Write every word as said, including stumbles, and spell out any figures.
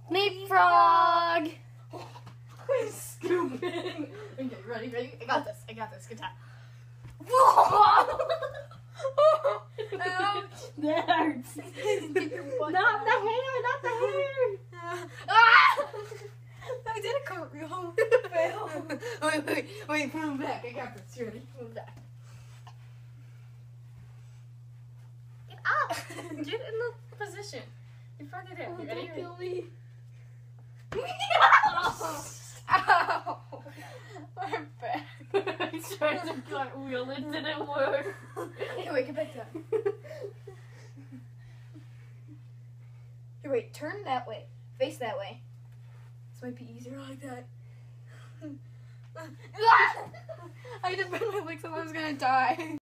Leapfrog. Stupid. Okay, ready, ready? I got this. I got this. Good time. That hurts. Not the hair, not the hair. Ah! I did a cartwheel. Wait, wait, wait, move back. I got this. You ready? Move back. Get up. Get in the position. You fucking did. You ready? Don't kill me. Ow! I'm back. I tried to cartwheel, it didn't work. Here, wait, get back down. Here, wait, turn that way. Face that way. This might be easier like that. I had to bend my legs so I was gonna die.